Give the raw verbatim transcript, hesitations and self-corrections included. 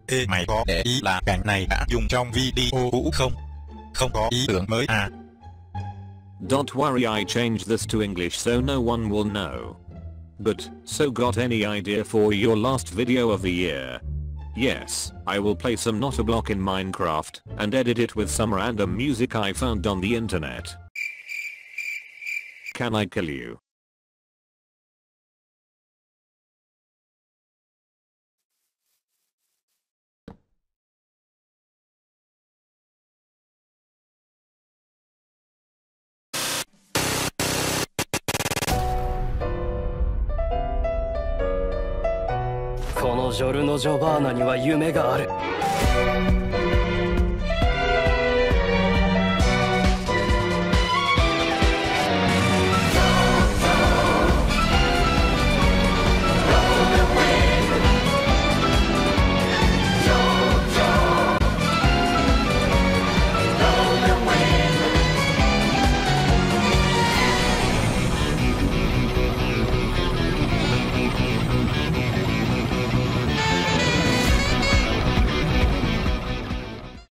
Ê mày có để ý là cảnh này đã dùng trong video cũ không? Không có ý tưởng mới à? Don't worry, I changed this to English so no one will know. But, so got any idea for your last video of the year? Yes, I will play some Notablock in Minecraft and edit it with some random music I found on the internet. Can I kill you? This ジョルノ・ジョバーナには夢がある。